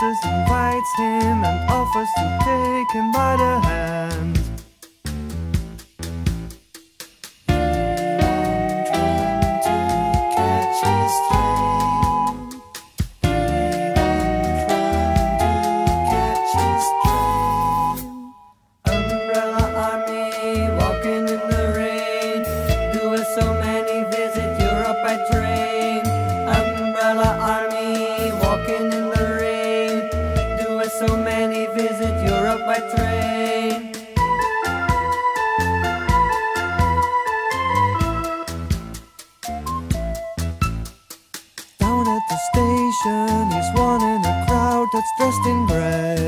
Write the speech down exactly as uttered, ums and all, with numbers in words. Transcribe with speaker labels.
Speaker 1: Jesus invites him and offers to take him by the hand. So many visit Europe by train. Down at the station, he's one in a crowd that's dressed in grey.